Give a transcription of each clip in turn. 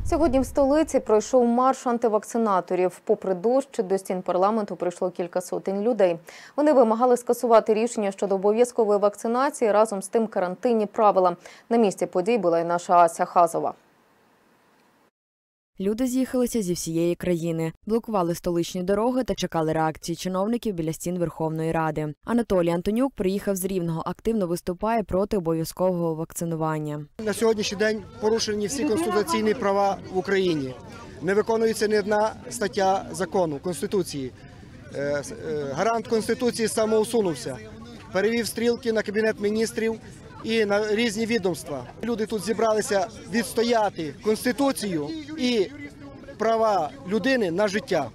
Сьогодні в столиці пройшов марш антивакцинаторів. Попри дощ, до стін парламенту прийшло кілька сотень людей. Вони вимагали скасувати рішення щодо обов'язкової вакцинації, разом з тим карантинні правила. На місці подій була й наша Ася Хазова. Люди з'їхалися зі всієї країни, блокували столичні дороги та чекали реакції чиновників біля стін Верховної Ради. Анатолій Антонюк приїхав з Рівного, активно виступає проти обов'язкового вакцинування. На сьогоднішній день порушені всі конституційні права в Україні. Не виконується ні одна стаття закону, Конституції. Гарант Конституції самоусунувся, перевів стрілки на Кабінет міністрів і на різні відомства. Люди тут зібралися відстояти Конституцію і права людини на життя.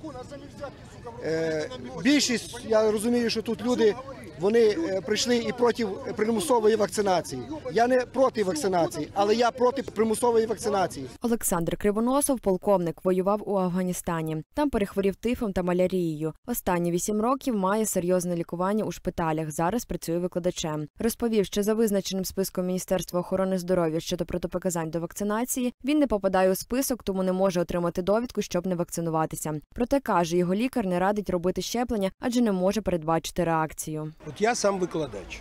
Більшість, я розумію, що тут люди, вони прийшли і проти примусової вакцинації. Я не проти вакцинації, але я проти примусової вакцинації. Олександр Кривоносов, полковник, воював у Афганістані. Там перехворів тифом та малярією. Останні 8 років має серйозне лікування у шпиталях. Зараз працює викладачем. Розповів, що за визначеним списком Міністерства охорони здоров'я щодо протипоказань до вакцинації, він не попадає у список, тому не може отримати довідку, щоб не вакцинуватися. Проте, каже, його лікар не радить робити щеплення, адже не може передбачити реакцію. От я сам викладач.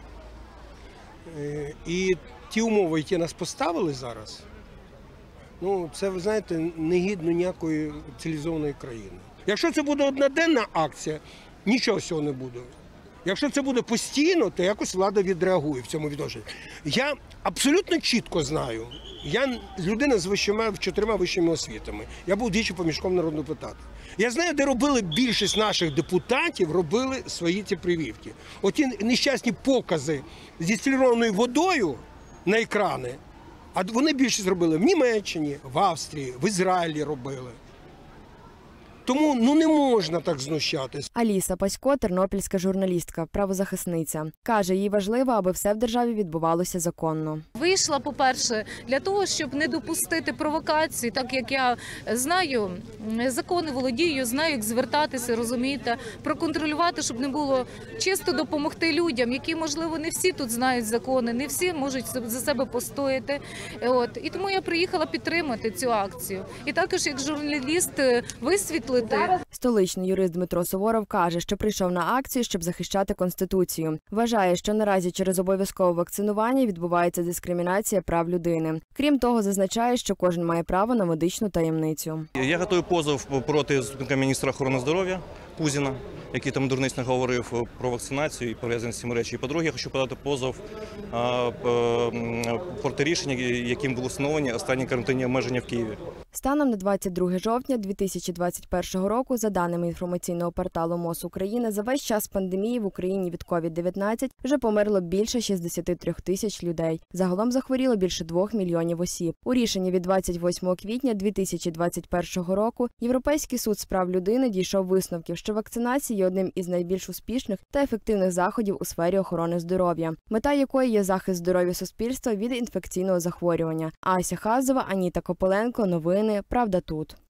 І ті умови, які нас поставили зараз, це, ви знаєте, не гідно ніякої цивілізованої країни. Якщо це буде одноденна акція, нічого з цього не буде. Якщо це буде постійно, то якось влада відреагує в цьому відношенні. Я абсолютно чітко знаю, я людина з 4 вищими освітами. Я був двічі помічником народного депутата. Я знаю, де робили більшість наших депутатів, робили свої ці прививки. Оті нещасні покази з дистильованою водою на екрани, а вони більшість робили в Німеччині, в Австрії, в Ізраїлі робили. Тому не можна так знущатись. Аліса Пасько – тернопільська журналістка, правозахисниця. Каже, їй важливо, аби все в державі відбувалося законно. Вийшла, по-перше, для того, щоб не допустити провокацій, так як я знаю закони, володію, знаю, як звертатися, розумієте, проконтролювати, щоб не було, чисто допомогти людям, які, можливо, не всі тут знають закони, не всі можуть за себе постояти. І тому я приїхала підтримати цю акцію. І також, як журналіст, висвітлити. Столичний юрист Дмитро Суворов каже, що прийшов на акцію, щоб захищати Конституцію. Вважає, що наразі через обов'язкове вакцинування відбувається дискримінація прав людини. Крім того, зазначає, що кожен має право на медичну таємницю. Я готую позов проти заступника міністра охорони здоров'я Пузіна, який там дурниць наговорив про вакцинацію і пов'язані з цим речі. І, по-друге, я хочу подати позов проти рішення, яким були встановлені останні карантинні обмеження в Києві. Станом на 22 жовтня 2021 року, за даними інформаційного порталу МОЗ України, за весь час пандемії в Україні від COVID-19 вже померло більше 63 тисяч людей. Загалом захворіло більше 2 мільйонів осіб. У рішенні від 28 квітня 2021 року Європейський суд з прав людини дійшов висновків, що вакцинація є одним із найбільш успішних та ефективних заходів у сфері охорони здоров'я, мета якої є захист здоров'я суспільства від інфекційного захворювання. Ася Хазова, Аніта Кополенко. Новини «Правда тут».